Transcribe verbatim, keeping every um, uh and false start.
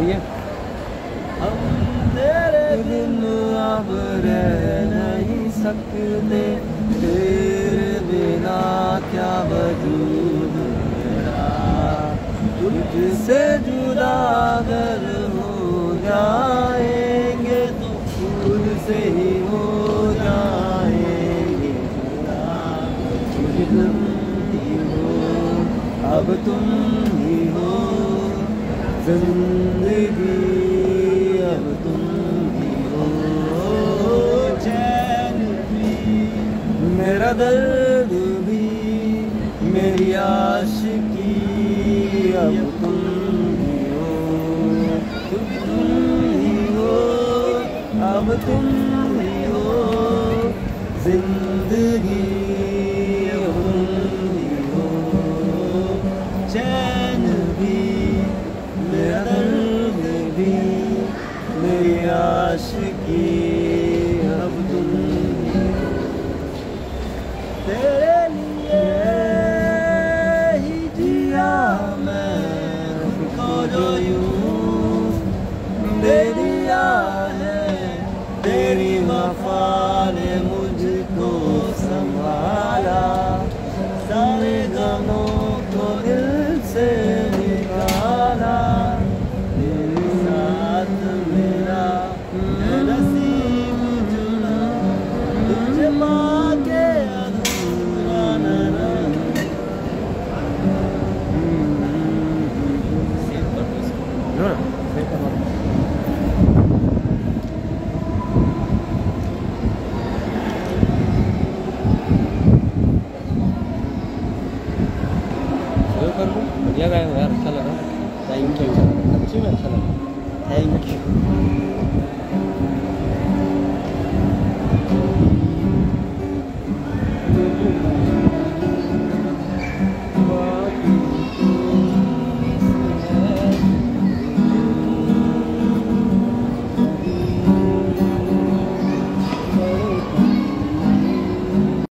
आइए। हम तेरे बिन अब रह नहीं सकते, तेरे बिना क्या वजूद मेरा, तुझसे जुदा अगर हो जाएंगे तो खुद से ही हो जाएंगे जुदा। तुम ही हो, अब तुम ही हो जिंदगी, अब तुम ही हो चैन भी, मेरा दर्द भी, मेरी आशिकी, अब तुम ही हो, तुम ही हो, अब तुम ही हो जिंदगी, अब तुम ही हो चैन भी, मेरा दर्द भी, मेरी आशिकी, अब तुम ही हो। तेरे लिए ही जिया मैं को जो यूं दे दिया है, तेरी वफा ने मुझको संभाला, सारे गमों को दिल से निकाला, तेरे साथ मेरा नसीब जुड़ा, तुझे पाके अधूरा न रहा। बढ़िया गाया हो यार, अच्छा लगा। थैंक यू, सच्ची में अच्छा लगा। Thank you.